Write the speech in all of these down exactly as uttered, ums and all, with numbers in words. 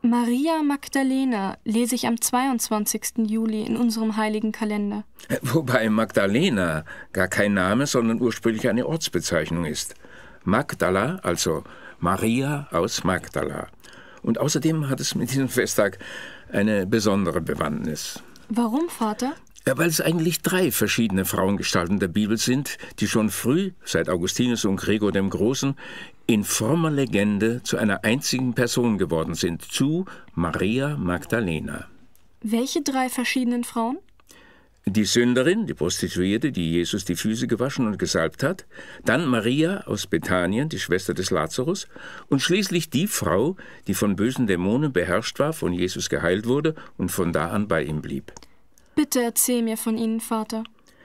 Maria Magdalena lese ich am zweiundzwanzigsten Juli in unserem heiligen Kalender. Wobei Magdalena gar kein Name, sondern ursprünglich eine Ortsbezeichnung ist. Magdala, also Maria aus Magdala. Und außerdem hat es mit diesem Festtag eine besondere Bewandtnis. Warum, Vater? Ja, weil es eigentlich drei verschiedene Frauengestalten der Bibel sind, die schon früh, seit Augustinus und Gregor dem Großen, in frommer Legende zu einer einzigen Person geworden sind, zu Maria Magdalena. Welche drei verschiedenen Frauen? Die Sünderin, die Prostituierte, die Jesus die Füße gewaschen und gesalbt hat, dann Maria aus Bethanien, die Schwester des Lazarus, und schließlich die Frau, die von bösen Dämonen beherrscht war, von Jesus geheilt wurde und von da an bei ihm blieb. Bitte erzähl mir von ihnen, Vater.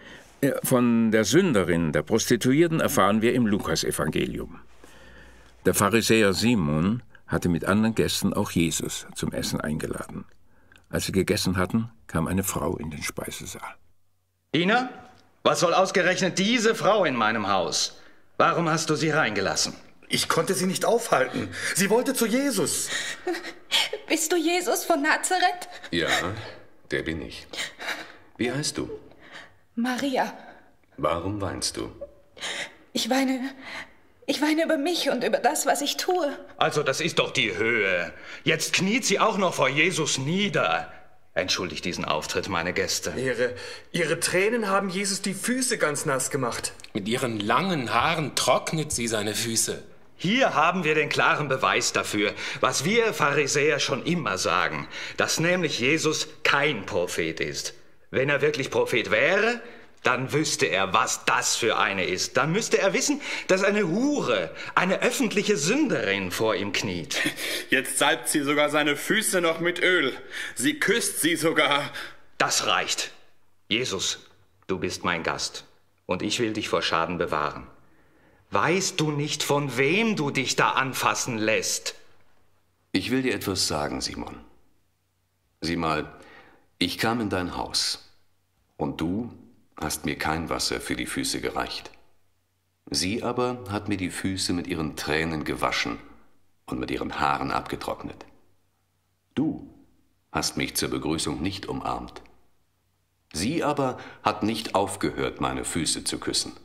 Von der Sünderin, der Prostituierten, erfahren wir im Lukasevangelium. Der Pharisäer Simon hatte mit anderen Gästen auch Jesus zum Essen eingeladen. Als sie gegessen hatten, kam eine Frau in den Speisesaal. Ina, was soll ausgerechnet diese Frau in meinem Haus? Warum hast du sie reingelassen? Ich konnte sie nicht aufhalten. Sie wollte zu Jesus. Bist du Jesus von Nazareth? Ja, der bin ich. Wie heißt du? Maria. Warum weinst du? Ich weine... Ich weine über mich und über das, was ich tue. Also, das ist doch die Höhe. Jetzt kniet sie auch noch vor Jesus nieder. Entschuldigt diesen Auftritt, meine Gäste. Ihre, ihre Tränen haben Jesus die Füße ganz nass gemacht. Mit ihren langen Haaren trocknet sie seine Füße. Hier haben wir den klaren Beweis dafür, was wir Pharisäer schon immer sagen, dass nämlich Jesus kein Prophet ist. Wenn er wirklich Prophet wäre, dann wüsste er, was das für eine ist. Dann müsste er wissen, dass eine Hure, eine öffentliche Sünderin vor ihm kniet. Jetzt salbt sie sogar seine Füße noch mit Öl. Sie küsst sie sogar. Das reicht. Jesus, du bist mein Gast und ich will dich vor Schaden bewahren. Weißt du nicht, von wem du dich da anfassen lässt? Ich will dir etwas sagen, Simon. Sieh mal, ich kam in dein Haus und du hast mir kein Wasser für die Füße gereicht. Sie aber hat mir die Füße mit ihren Tränen gewaschen und mit ihren Haaren abgetrocknet. Du hast mich zur Begrüßung nicht umarmt. Sie aber hat nicht aufgehört, meine Füße zu küssen.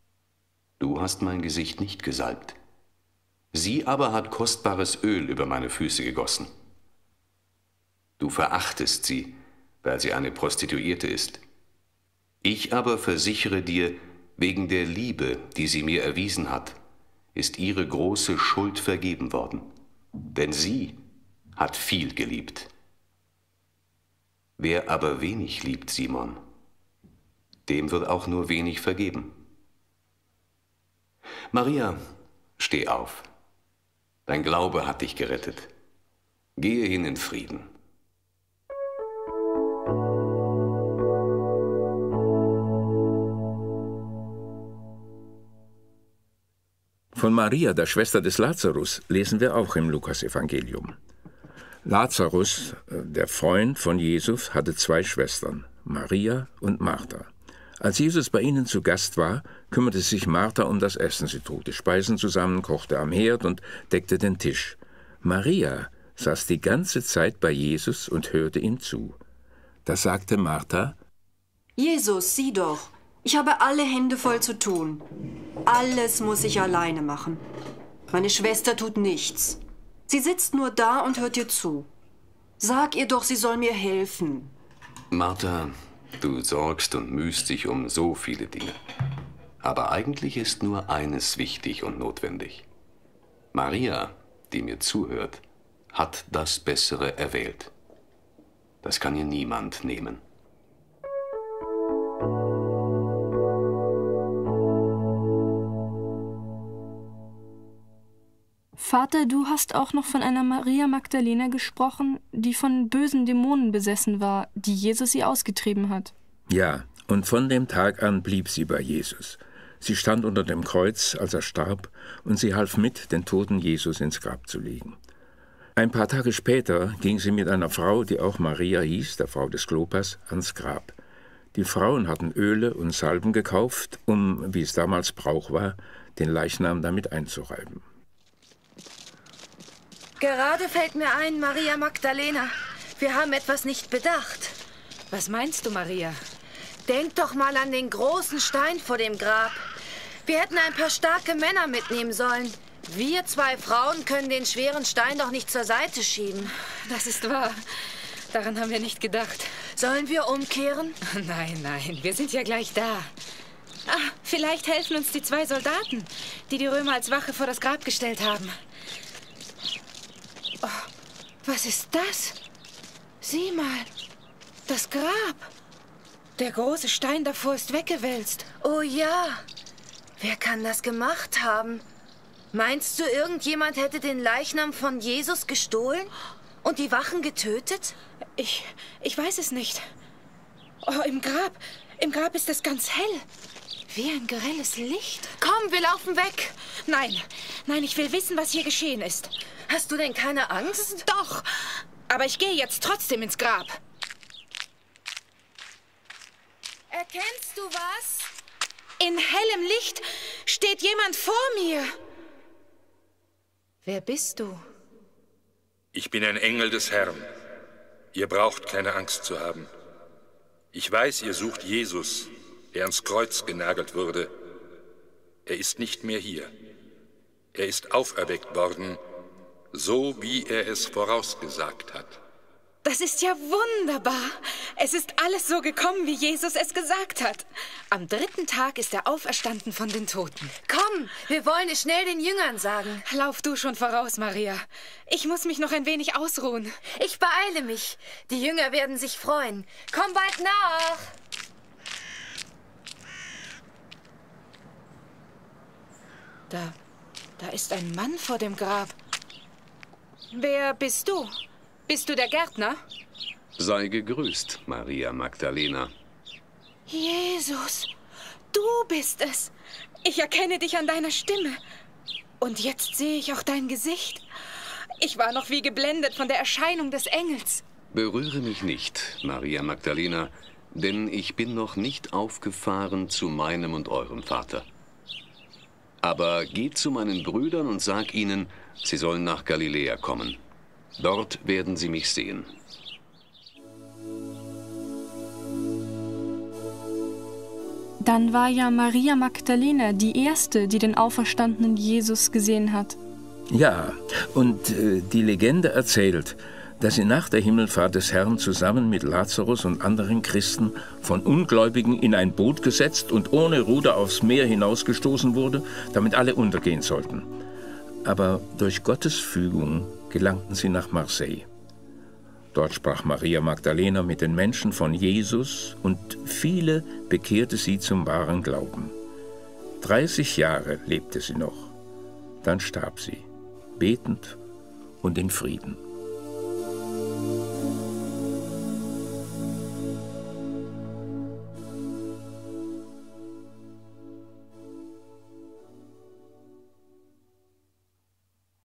Du hast mein Gesicht nicht gesalbt. Sie aber hat kostbares Öl über meine Füße gegossen. Du verachtest sie, weil sie eine Prostituierte ist. Ich aber versichere dir, wegen der Liebe, die sie mir erwiesen hat, ist ihre große Schuld vergeben worden. Denn sie hat viel geliebt. Wer aber wenig liebt, Simon, dem wird auch nur wenig vergeben. Maria, steh auf. Dein Glaube hat dich gerettet. Gehe hin in Frieden. Von Maria, der Schwester des Lazarus, lesen wir auch im Lukasevangelium. Lazarus, der Freund von Jesus, hatte zwei Schwestern, Maria und Martha. Als Jesus bei ihnen zu Gast war, kümmerte sich Martha um das Essen. Sie trug die Speisen zusammen, kochte am Herd und deckte den Tisch. Maria saß die ganze Zeit bei Jesus und hörte ihm zu. Da sagte Martha: Jesus, sieh doch, ich habe alle Hände voll zu tun. Alles muss ich alleine machen. Meine Schwester tut nichts. Sie sitzt nur da und hört dir zu. Sag ihr doch, sie soll mir helfen. Martha, du sorgst und mühst dich um so viele Dinge. Aber eigentlich ist nur eines wichtig und notwendig. Maria, die mir zuhört, hat das Bessere erwählt. Das kann ihr niemand nehmen. Vater, du hast auch noch von einer Maria Magdalena gesprochen, die von bösen Dämonen besessen war, die Jesus sie ausgetrieben hat. Ja, und von dem Tag an blieb sie bei Jesus. Sie stand unter dem Kreuz, als er starb, und sie half mit, den toten Jesus ins Grab zu legen. Ein paar Tage später ging sie mit einer Frau, die auch Maria hieß, der Frau des Klopas, ans Grab. Die Frauen hatten Öle und Salben gekauft, um, wie es damals Brauch war, den Leichnam damit einzureiben. Gerade fällt mir ein, Maria Magdalena, wir haben etwas nicht bedacht. Was meinst du, Maria? Denk doch mal an den großen Stein vor dem Grab. Wir hätten ein paar starke Männer mitnehmen sollen. Wir zwei Frauen können den schweren Stein doch nicht zur Seite schieben. Das ist wahr. Daran haben wir nicht gedacht. Sollen wir umkehren? Nein, nein, wir sind ja gleich da. Ah, vielleicht helfen uns die zwei Soldaten, die die Römer als Wache vor das Grab gestellt haben. Oh, was ist das? Sieh mal, das Grab. Der große Stein davor ist weggewälzt. Oh ja, wer kann das gemacht haben? Meinst du, irgendjemand hätte den Leichnam von Jesus gestohlen und die Wachen getötet? Ich, ich weiß es nicht. Oh, im Grab, im Grab ist es ganz hell. Wie ein grelles Licht. Komm, wir laufen weg. Nein, nein, ich will wissen, was hier geschehen ist. Hast du denn keine Angst? Doch, aber ich gehe jetzt trotzdem ins Grab. Erkennst du was? In hellem Licht steht jemand vor mir. Wer bist du? Ich bin ein Engel des Herrn. Ihr braucht keine Angst zu haben. Ich weiß, ihr sucht Jesus, der ans Kreuz genagelt wurde. Er ist nicht mehr hier. Er ist auferweckt worden, so wie er es vorausgesagt hat. Das ist ja wunderbar. Es ist alles so gekommen, wie Jesus es gesagt hat. Am dritten Tag ist er auferstanden von den Toten. Komm, wir wollen es schnell den Jüngern sagen. Lauf du schon voraus, Maria. Ich muss mich noch ein wenig ausruhen. Ich beeile mich. Die Jünger werden sich freuen. Komm bald nach. Da, da ist ein Mann vor dem Grab. Wer bist du? Bist du der Gärtner? Sei gegrüßt, Maria Magdalena. Jesus, du bist es. Ich erkenne dich an deiner Stimme. Und jetzt sehe ich auch dein Gesicht. Ich war noch wie geblendet von der Erscheinung des Engels. Berühre mich nicht, Maria Magdalena, denn ich bin noch nicht aufgefahren zu meinem und eurem Vater. Aber geht zu meinen Brüdern und sag ihnen, sie sollen nach Galiläa kommen. Dort werden sie mich sehen. Dann war ja Maria Magdalena die erste, die den auferstandenen Jesus gesehen hat. Ja, und äh, die Legende erzählt, dass sie nach der Himmelfahrt des Herrn zusammen mit Lazarus und anderen Christen von Ungläubigen in ein Boot gesetzt und ohne Ruder aufs Meer hinausgestoßen wurde, damit alle untergehen sollten. Aber durch Gottes Fügung gelangten sie nach Marseille. Dort sprach Maria Magdalena mit den Menschen von Jesus und viele bekehrte sie zum wahren Glauben. dreißig Jahre lebte sie noch, dann starb sie, betend und in Frieden.